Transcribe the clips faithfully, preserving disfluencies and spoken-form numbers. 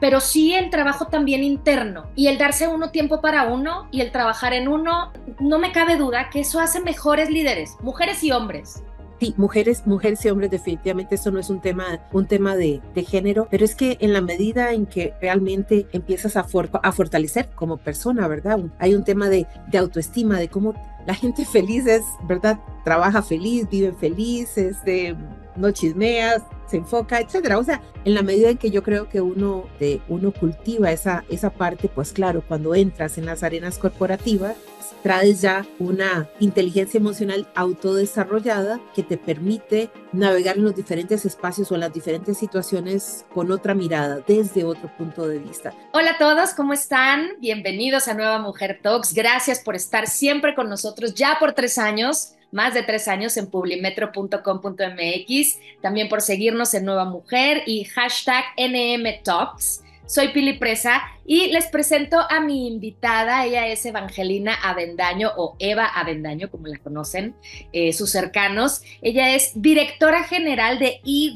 pero sí el trabajo también interno y el darse uno tiempo para uno y el trabajar en uno, no me cabe duda que eso hace mejores líderes, mujeres y hombres. Sí, mujeres, mujeres y hombres, definitivamente eso no es un tema, un tema de, de género, pero es que en la medida en que realmente empiezas a, for, a fortalecer como persona, ¿verdad? Hay un tema de, de autoestima, de cómo la gente feliz es, ¿verdad? Trabaja feliz, vive feliz, este, no chismeas, se enfoca, etcétera. O sea, en la medida en que yo creo que uno, de, uno cultiva esa, esa parte, pues claro, cuando entras en las arenas corporativas, traes ya una inteligencia emocional autodesarrollada que te permite navegar en los diferentes espacios o en las diferentes situaciones con otra mirada, desde otro punto de vista. Hola a todos, ¿cómo están? Bienvenidos a Nueva Mujer Talks. Gracias por estar siempre con nosotros ya por tres años, más de tres años en publimetro punto com punto m x, también por seguirnos en Nueva Mujer y hashtag N M Talks. Soy Pili Presa y les presento a mi invitada. Ella es Evangelina Avendaño o Eva Avendaño, como la conocen eh, sus cercanos. Ella es directora general de E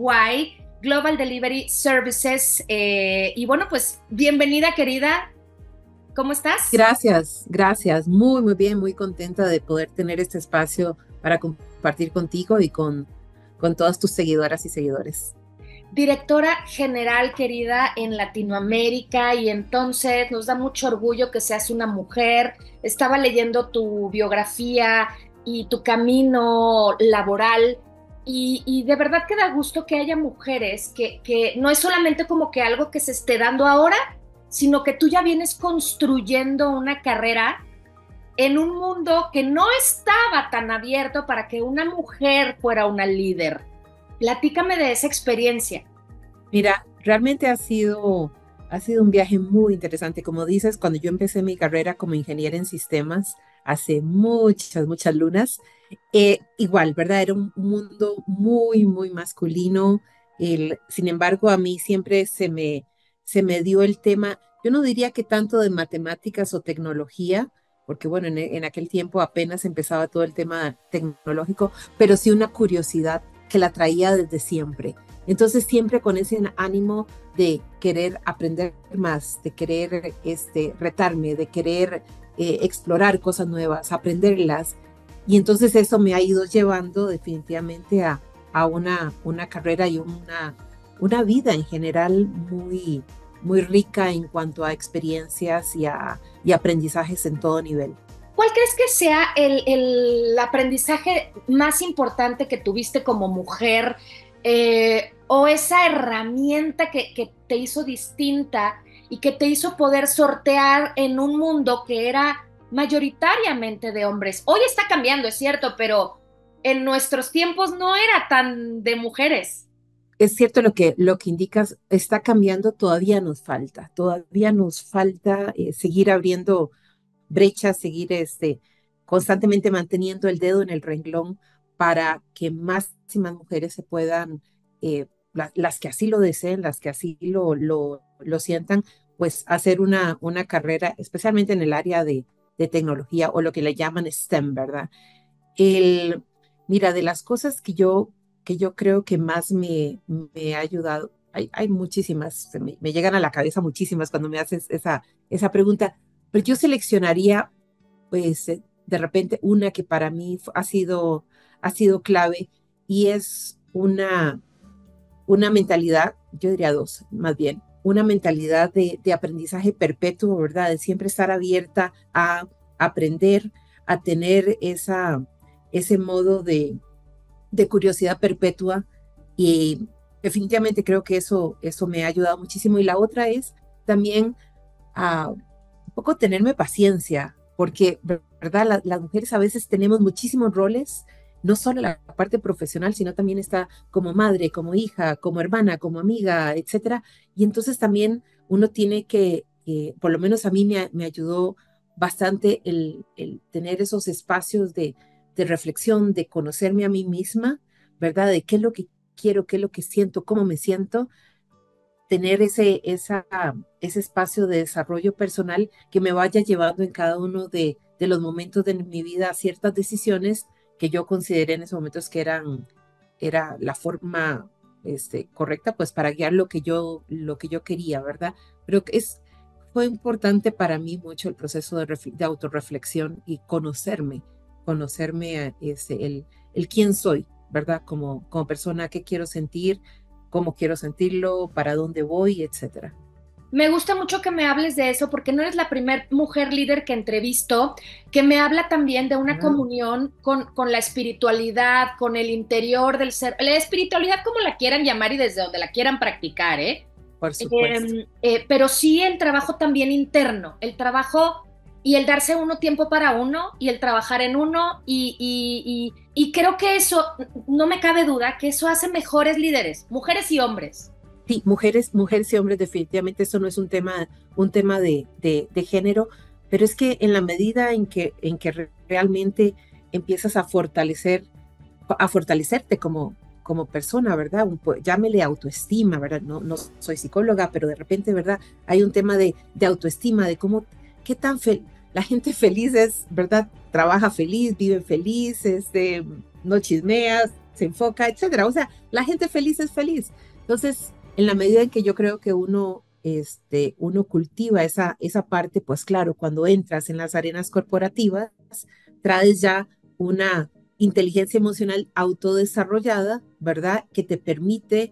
Y Global Delivery Services. Eh, y bueno, pues bienvenida, querida. ¿Cómo estás? Gracias, gracias. Muy, muy bien, muy contenta de poder tener este espacio para compartir contigo y con, con todas tus seguidoras y seguidores. Directora general, querida, en Latinoamérica, y entonces nos da mucho orgullo que seas una mujer. Estaba leyendo tu biografía y tu camino laboral y, y de verdad que da gusto que haya mujeres que, que no es solamente como que algo que se esté dando ahora, sino que tú ya vienes construyendo una carrera en un mundo que no estaba tan abierto para que una mujer fuera una líder. Platícame de esa experiencia. Mira, realmente ha sido, ha sido un viaje muy interesante. Como dices, cuando yo empecé mi carrera como ingeniera en sistemas, hace muchas, muchas lunas, eh, igual, ¿verdad? Era un mundo muy, muy masculino. El, sin embargo, a mí siempre se me, se me dio el tema, yo no diría que tanto de matemáticas o tecnología, porque bueno, en, en aquel tiempo apenas empezaba todo el tema tecnológico, pero sí una curiosidad que la traía desde siempre. Entonces siempre con ese ánimo de querer aprender más, de querer este, retarme, de querer eh, explorar cosas nuevas, aprenderlas. Y entonces eso me ha ido llevando definitivamente a, a una, una carrera y una, una vida en general muy, muy rica en cuanto a experiencias y, a, y aprendizajes en todo nivel. ¿Cuál crees que sea el, el aprendizaje más importante que tuviste como mujer eh, o esa herramienta que, que te hizo distinta y que te hizo poder sortear en un mundo que era mayoritariamente de hombres? Hoy está cambiando, es cierto, pero en nuestros tiempos no era tan de mujeres. Es cierto lo que, lo que indicas, está cambiando, todavía nos falta, todavía nos falta eh, seguir abriendo brechas, seguir este, constantemente manteniendo el dedo en el renglón para que más y más mujeres se puedan, eh, la, las que así lo deseen, las que así lo, lo, lo sientan, pues hacer una, una carrera, especialmente en el área de, de tecnología o lo que le llaman STEM, ¿verdad? El, mira, de las cosas que yo, que yo creo que más me, me ha ayudado, hay, hay muchísimas, me, me, llegan a la cabeza muchísimas cuando me haces esa, esa pregunta, pero yo seleccionaría, pues, eh, de repente una que para mí ha sido, ha sido clave y es una, una mentalidad, yo diría dos, más bien, una mentalidad de, de aprendizaje perpetuo, ¿verdad? De siempre estar abierta a aprender, a tener esa, ese modo de, de curiosidad perpetua y definitivamente creo que eso, eso me ha ayudado muchísimo. Y la otra es también a un poco tenerme paciencia, porque, ¿verdad? La, las mujeres a veces tenemos muchísimos roles, no solo la parte profesional, sino también está como madre, como hija, como hermana, como amiga, etcétera. Y entonces también uno tiene que, eh, por lo menos a mí me, me ayudó bastante el, el, tener esos espacios de, de reflexión, de conocerme a mí misma, ¿verdad? De qué es lo que quiero, qué es lo que siento, cómo me siento, tener ese, esa, ese espacio de desarrollo personal que me vaya llevando en cada uno de, de los momentos de mi vida a ciertas decisiones que yo consideré en esos momentos que eran era la forma este, correcta, pues para guiar lo que yo, lo que yo quería, ¿verdad? Pero es, fue importante para mí mucho el proceso de, de autorreflexión y conocerme, conocerme ese, el, el quién soy, ¿verdad? Como, como persona, qué quiero sentir, cómo quiero sentirlo, para dónde voy, etcétera. Me gusta mucho que me hables de eso porque no eres la primer mujer líder que entrevisto que me habla también de una Ah, comunión con, con la espiritualidad, con el interior del ser, la espiritualidad como la quieran llamar y desde donde la quieran practicar, ¿eh? por supuesto. Eh, eh, pero sí el trabajo también interno, el trabajo y el darse uno tiempo para uno y el trabajar en uno y, y, y, y creo que eso, no me cabe duda, que eso hace mejores líderes, mujeres y hombres. Sí, mujeres, mujeres y hombres, definitivamente eso no es un tema, un tema de, de, de género, pero es que en la medida en que, en que re- realmente empiezas a fortalecer, a fortalecerte como, como persona, ¿verdad? Un, po- llámele autoestima, ¿verdad? No, no soy psicóloga, pero de repente, ¿verdad? Hay un tema de, de autoestima, de cómo, qué tan fel la gente feliz es, ¿verdad? Trabaja feliz, vive feliz, este, no chismea, se enfoca, etcétera. O sea, la gente feliz es feliz. Entonces, en la medida en que yo creo que uno, este, uno cultiva esa, esa parte, pues claro, cuando entras en las arenas corporativas, traes ya una inteligencia emocional autodesarrollada, ¿verdad? Que te permite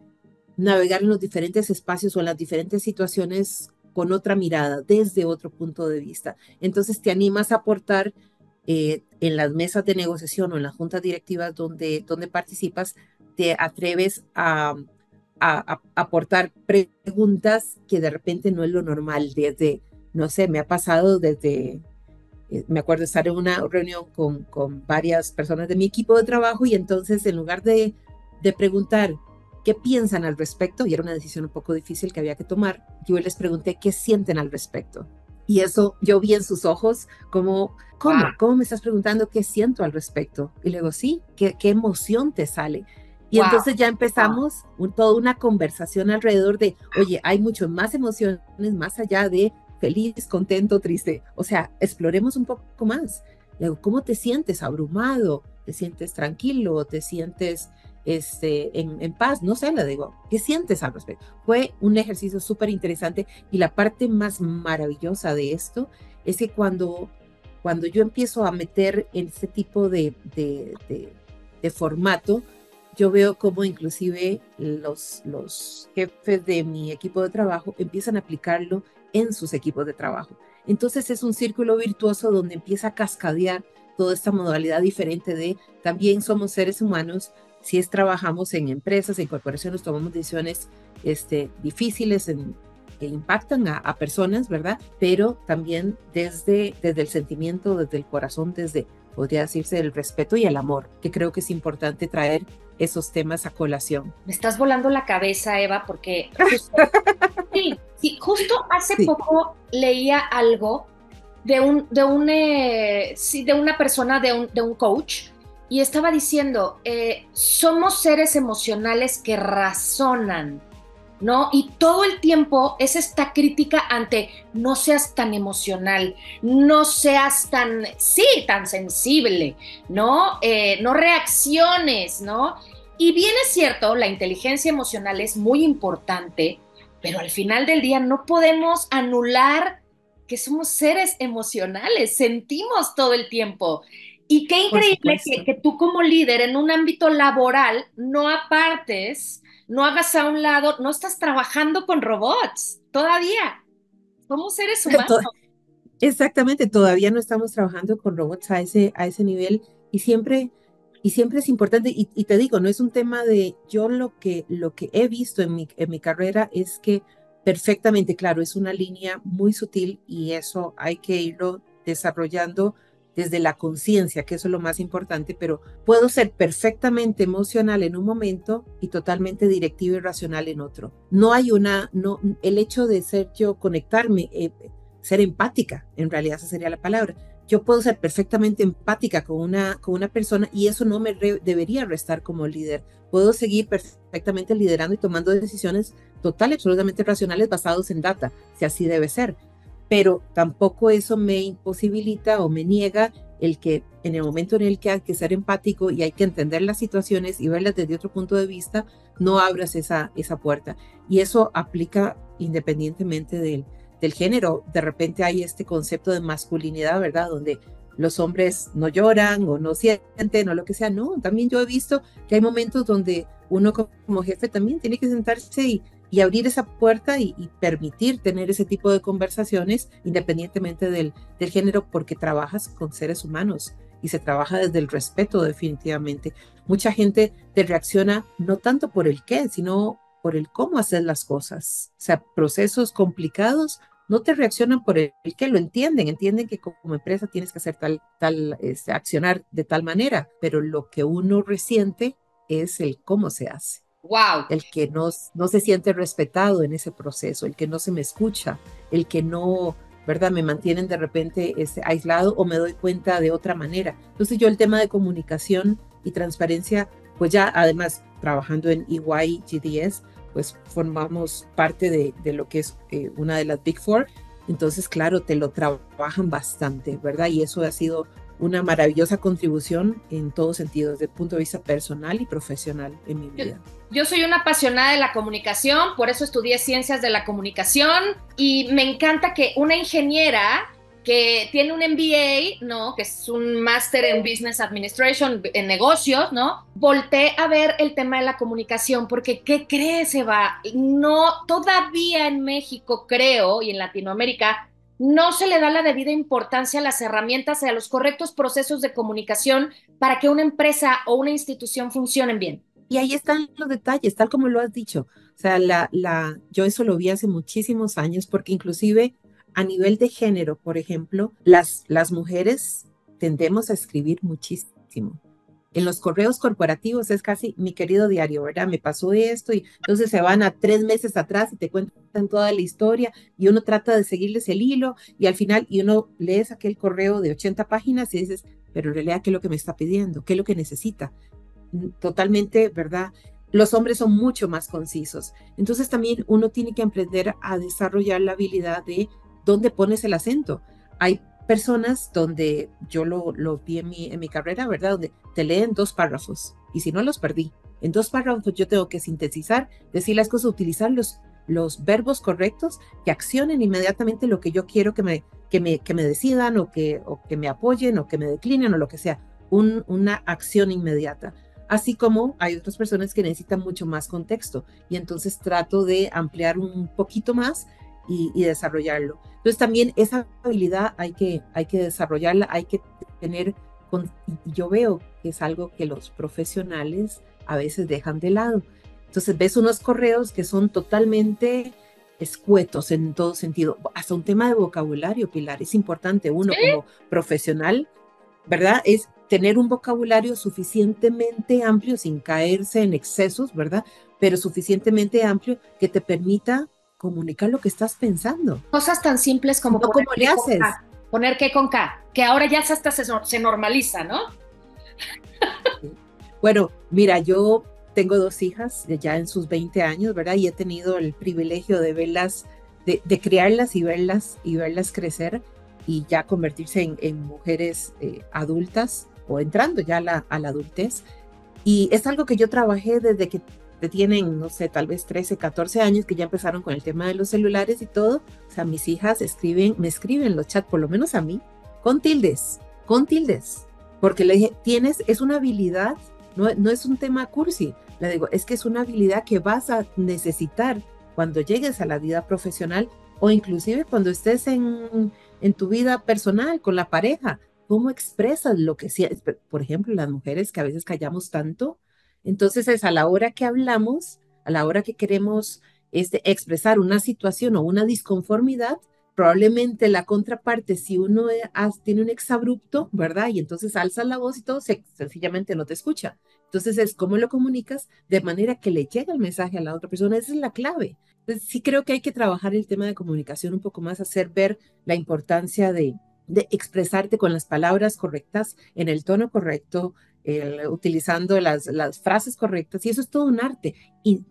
navegar en los diferentes espacios o en las diferentes situaciones con otra mirada, desde otro punto de vista. Entonces te animas a aportar eh, en las mesas de negociación o en las juntas directivas donde, donde participas, te atreves a, a, a aportar preguntas que de repente no es lo normal, desde, no sé, me ha pasado desde eh, me acuerdo estar en una reunión con, con varias personas de mi equipo de trabajo y entonces en lugar de, de preguntar qué piensan al respecto, y era una decisión un poco difícil que había que tomar, yo les pregunté qué sienten al respecto. Y eso yo vi en sus ojos como, Wow. ¿cómo? ¿Cómo me estás preguntando qué siento al respecto? Y luego, sí, ¿qué, qué emoción te sale? Y Wow. entonces ya empezamos un, toda una conversación alrededor de, oye, hay mucho más emociones más allá de feliz, contento, triste. O sea, exploremos un poco más. Luego, ¿cómo te sientes? ¿Abrumado? ¿Te sientes tranquilo? ¿Te sientes este, en, en paz? No sé, le digo, ¿qué sientes al respecto? Fue un ejercicio súper interesante y la parte más maravillosa de esto es que cuando, cuando yo empiezo a meter en este tipo de, de, de, de formato, yo veo cómo inclusive los, los jefes de mi equipo de trabajo empiezan a aplicarlo en sus equipos de trabajo. Entonces es un círculo virtuoso donde empieza a cascadear toda esta modalidad diferente de también somos seres humanos, si es trabajamos en empresas, en corporaciones, tomamos decisiones este, difíciles en, que impactan a, a personas, ¿verdad? Pero también desde, desde el sentimiento, desde el corazón, desde, podría decirse, el respeto y el amor, que creo que es importante traer esos temas a colación. Me estás volando la cabeza, Eva, porque justo, sí, sí, justo hace Sí, poco leía algo de un, de un, eh, sí, de una persona, de un, de un coach, y estaba diciendo, eh, somos seres emocionales que razonan, ¿no? Y todo el tiempo es esta crítica ante no seas tan emocional, no seas tan, sí, tan sensible, ¿no? Eh, no reacciones, ¿no? Y bien es cierto, la inteligencia emocional es muy importante, pero al final del día no podemos anular que somos seres emocionales, sentimos todo el tiempo. Y qué por increíble que, supuesto. que tú como líder en un ámbito laboral no apartes, no hagas a un lado, no estás trabajando con robots todavía. Somos seres humanos. Exactamente, todavía no estamos trabajando con robots a ese, a ese nivel y siempre, y siempre es importante, y, y te digo, no es un tema de yo lo que, lo que he visto en mi, en mi carrera es que perfectamente, claro, es una línea muy sutil y eso hay que irlo desarrollando desde la conciencia, que eso es lo más importante, pero puedo ser perfectamente emocional en un momento y totalmente directiva y racional en otro. No hay una, no, el hecho de ser yo, conectarme, eh, ser empática, en realidad esa sería la palabra. Yo puedo ser perfectamente empática con una, con una persona y eso no me re, debería restar como líder. Puedo seguir perfectamente liderando y tomando decisiones total y absolutamente racionales basados en data, si así debe ser. pero tampoco eso me imposibilita o me niega el que en el momento en el que hay que ser empático y hay que entender las situaciones y verlas desde otro punto de vista, no abras esa, esa puerta. Y eso aplica independientemente del, del género. De repente hay este concepto de masculinidad, ¿verdad? Donde los hombres no lloran o no sienten o lo que sea. No, también yo he visto que hay momentos donde uno como jefe también tiene que sentarse y, y abrir esa puerta y, y permitir tener ese tipo de conversaciones independientemente del, del género, porque trabajas con seres humanos y se trabaja desde el respeto definitivamente. Mucha gente te reacciona no tanto por el qué, sino por el cómo hacer las cosas. O sea, procesos complicados no te reaccionan por el, el qué, lo entienden, entienden que como empresa tienes que hacer tal, tal, este, accionar de tal manera, pero lo que uno resiente es el cómo se hace. Wow. El que no, no se siente respetado en ese proceso, el que no se me escucha, el que no, ¿verdad? Me mantienen de repente este, aislado o me doy cuenta de otra manera. Entonces yo el tema de comunicación y transparencia, pues ya además trabajando en E Y G D S, pues formamos parte de, de lo que es eh, una de las Big Four. Entonces, claro, te lo trabajan bastante, ¿verdad? Y eso ha sido una maravillosa contribución en todos sentidos, desde el punto de vista personal y profesional en mi vida. Yo, yo soy una apasionada de la comunicación, por eso estudié ciencias de la comunicación y me encanta que una ingeniera que tiene un M B A, ¿no? Que es un máster en Business Administration, en negocios, ¿no? Volteé a ver el tema de la comunicación, porque ¿qué crees, Eva? No, todavía en México, creo, y en Latinoamérica, no se le da la debida importancia a las herramientas y a los correctos procesos de comunicación para que una empresa o una institución funcionen bien. Y ahí están los detalles, tal como lo has dicho. O sea, la, la, yo eso lo vi hace muchísimos años, porque inclusive a nivel de género, por ejemplo, las, las mujeres tendemos a escribir muchísimo. En los correos corporativos es casi mi querido diario, ¿verdad? Me pasó esto y entonces se van a tres meses atrás y te cuentan toda la historia y uno trata de seguirles el hilo y al final y uno lees aquel correo de ochenta páginas y dices, pero en realidad, ¿qué es lo que me está pidiendo? ¿Qué es lo que necesita? Totalmente, ¿verdad? Los hombres son mucho más concisos. Entonces también uno tiene que aprender a desarrollar la habilidad de dónde pones el acento. Hay personas donde yo lo, lo vi en mi, en mi carrera, ¿verdad? Donde te leen dos párrafos y si no los perdí. En dos párrafos yo tengo que sintetizar, decir las cosas, utilizar los, los verbos correctos que accionen inmediatamente lo que yo quiero que me, que me, que me decidan o que, o que me apoyen o que me declinen o lo que sea. Un, una acción inmediata. Así como hay otras personas que necesitan mucho más contexto y entonces trato de ampliar un poquito más y, y desarrollarlo. Entonces también esa habilidad hay que, hay que desarrollarla, hay que tener, con, y yo veo que es algo que los profesionales a veces dejan de lado. Entonces ves unos correos que son totalmente escuetos en todo sentido, hasta un tema de vocabulario, Pilar, es importante uno ¿Sí? como profesional, ¿verdad? Es tener un vocabulario suficientemente amplio sin caerse en excesos, ¿verdad? Pero suficientemente amplio que te permita comunicar lo que estás pensando. Cosas tan simples Si como no, poner ¿cómo le qué con haces? K, poner qué con K, que ahora ya hasta se, se normaliza, ¿no? Bueno, mira, yo tengo dos hijas ya en sus veinte años, ¿verdad? Y he tenido el privilegio de verlas, de, de criarlas y verlas y verlas crecer y ya convertirse en, en mujeres eh, adultas o entrando ya a la, a la adultez. Y es algo que yo trabajé desde que tienen, no sé, tal vez trece, catorce años, que ya empezaron con el tema de los celulares y todo. O sea, mis hijas escriben, me escriben los chats, por lo menos a mí, con tildes, con tildes. Porque le dije, tienes, es una habilidad, no, no es un tema cursi. Le digo, es que es una habilidad que vas a necesitar cuando llegues a la vida profesional o inclusive cuando estés en, en tu vida personal con la pareja. ¿Cómo expresas lo que sientes? Por ejemplo, las mujeres que a veces callamos tanto, entonces es a la hora que hablamos, a la hora que queremos este, expresar una situación o una disconformidad, probablemente la contraparte, si uno tiene un exabrupto, ¿verdad? Y entonces alza la voz y todo, se, sencillamente no te escucha. Entonces es cómo lo comunicas de manera que le llegue el mensaje a la otra persona. Esa es la clave. Entonces sí creo que hay que trabajar el tema de comunicación un poco más, hacer ver la importancia de, de expresarte con las palabras correctas, en el tono correcto, el, utilizando las, las frases correctas, y eso es todo un arte. Y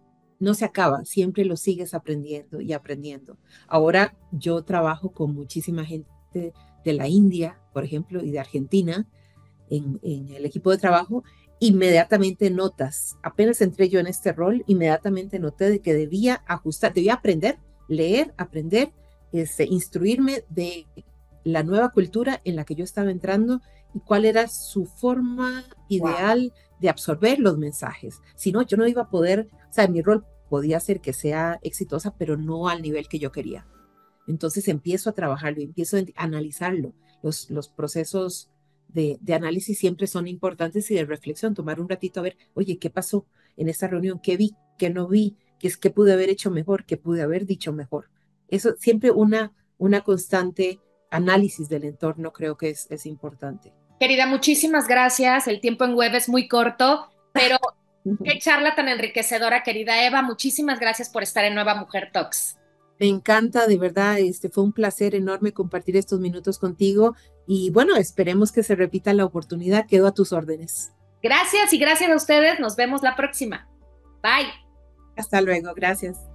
no se acaba, siempre lo sigues aprendiendo y aprendiendo. Ahora yo trabajo con muchísima gente de la India, por ejemplo, y de Argentina en, en el equipo de trabajo. Inmediatamente notas, apenas entré yo en este rol, inmediatamente noté de que debía ajustar, debía aprender, leer, aprender, este, instruirme de la nueva cultura en la que yo estaba entrando y cuál era su forma ideal wow. de absorber los mensajes. Si no, yo no iba a poder, o sea, mi rol podía ser que sea exitosa, pero no al nivel que yo quería. Entonces empiezo a trabajarlo, empiezo a analizarlo. Los, los procesos de, de análisis siempre son importantes y de reflexión, tomar un ratito a ver, oye, ¿qué pasó en esta reunión? ¿Qué vi? ¿Qué no vi? ¿Qué, es, qué pude haber hecho mejor? ¿Qué pude haber dicho mejor? Eso siempre una, una constante análisis del entorno creo que es, es importante. Querida, muchísimas gracias. El tiempo en web es muy corto, pero qué charla tan enriquecedora, querida Eva. Muchísimas gracias por estar en Nueva Mujer Talks. Me encanta, de verdad, este fue un placer enorme compartir estos minutos contigo y bueno, esperemos que se repita la oportunidad. Quedo a tus órdenes. Gracias y gracias a ustedes. Nos vemos la próxima. Bye. Hasta luego, gracias.